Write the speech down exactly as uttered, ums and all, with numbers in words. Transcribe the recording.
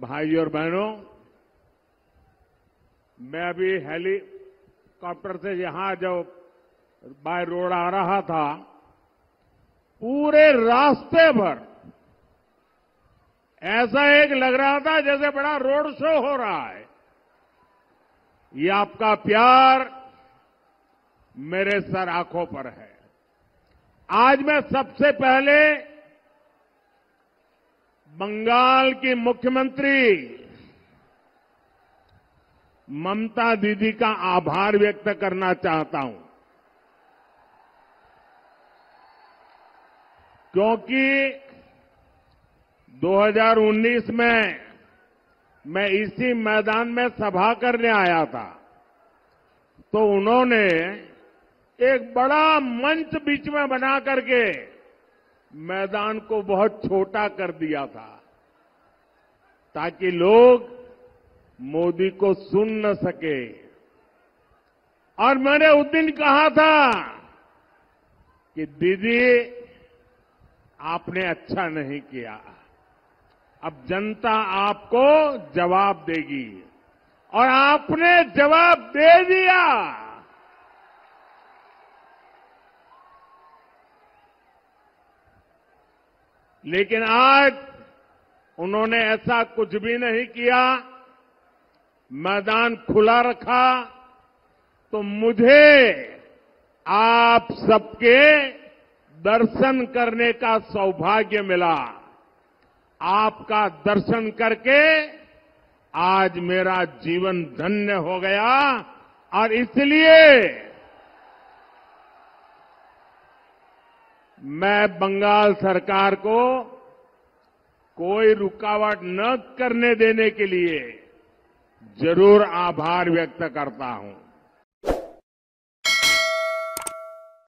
भाइयों और बहनों, मैं अभी हेलीकॉप्टर से यहां जब बाय रोड आ रहा था, पूरे रास्ते भर ऐसा एक लग रहा था जैसे बड़ा रोड शो हो रहा है। ये आपका प्यार मेरे सर आंखों पर है। आज मैं सबसे पहले बंगाल की मुख्यमंत्री ममता दीदी का आभार व्यक्त करना चाहता हूं, क्योंकि दो हज़ार उन्नीस में मैं इसी मैदान में सभा करने आया था, तो उन्होंने एक बड़ा मंच बीच में बना करके मैदान को बहुत छोटा कर दिया था, ताकि लोग मोदी को सुन न सके। और मैंने उस दिन कहा था कि दीदी, आपने अच्छा नहीं किया, अब जनता आपको जवाब देगी, और आपने जवाब दे दिया। लेकिन आज उन्होंने ऐसा कुछ भी नहीं किया, मैदान खुला रखा, तो मुझे आप सबके दर्शन करने का सौभाग्य मिला। आपका दर्शन करके आज मेरा जीवन धन्य हो गया, और इसलिए मैं बंगाल सरकार को कोई रुकावट न करने देने के लिए जरूर आभार व्यक्त करता हूं।